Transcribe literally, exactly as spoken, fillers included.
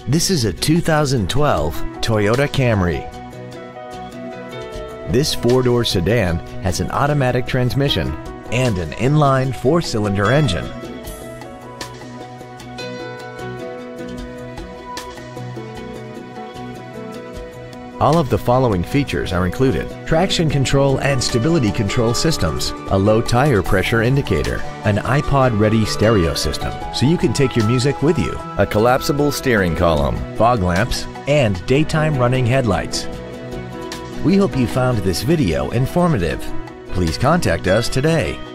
This is a two thousand twelve Toyota Camry. This four-door sedan has an automatic transmission and an inline four-cylinder engine. All of the following features are included: traction control and stability control systems, a low tire pressure indicator, an iPod-ready stereo system so you can take your music with you, a collapsible steering column, fog lamps, and daytime running headlights. We hope you found this video informative. Please contact us today.